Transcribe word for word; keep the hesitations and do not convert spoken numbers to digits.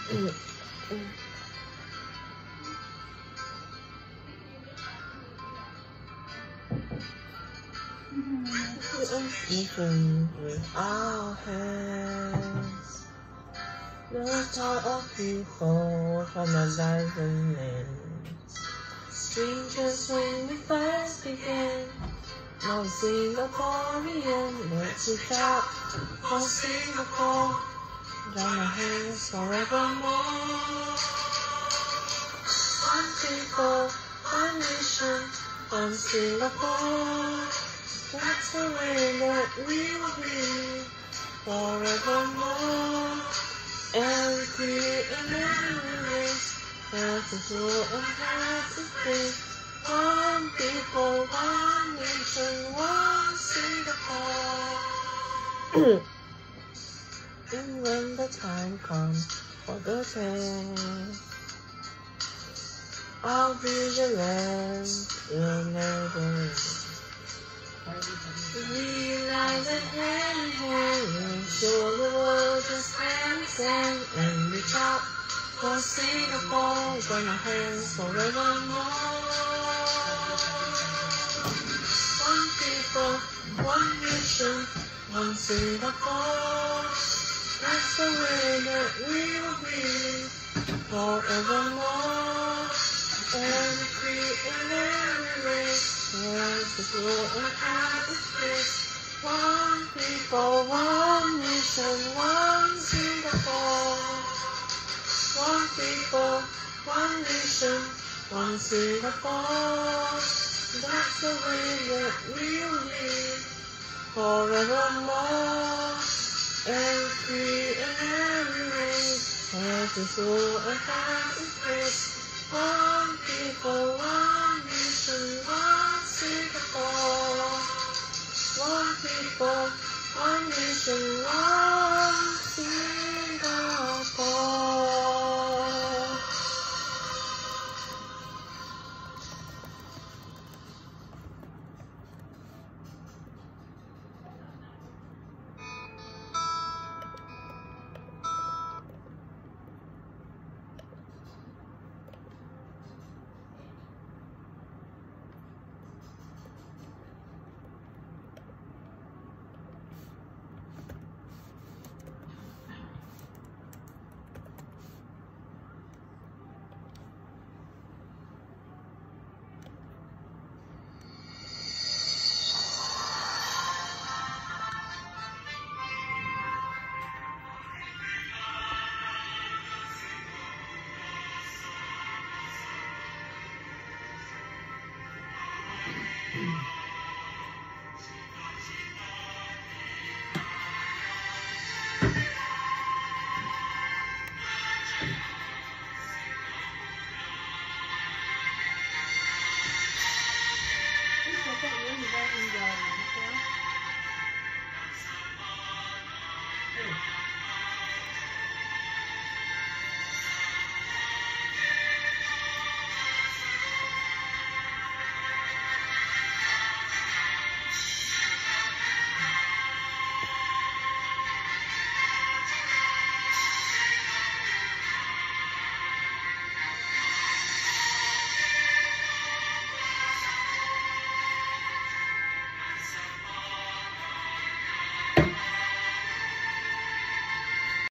Even without hands, the thought of people from a dozen lands. Strangers when we first began, no Singaporean, let's reach out for Singapore. Join our hands forevermore. One people, one nation, one Singapore. That's the way that we will be forevermore. Every creed and every race has its rule and has its place. One people, one nation, one Singapore. And when the time comes for the test, I'll be the land you'll never rest. Realize that hand in hand we'll show the world just where we stand and reach out for Singapore. Join our hands forevermore. One people, one nation, one Singapore. That's the way that we will be forevermore. Every creed and every race has its rule and has its place. One people, one nation, one Singapore. One people, one nation, one Singapore. That's the way that we will live forevermore. Every creed and every race has its rule and has its place. One people, one nation, one Singapore. One people, one nation, one Singapore. Mm.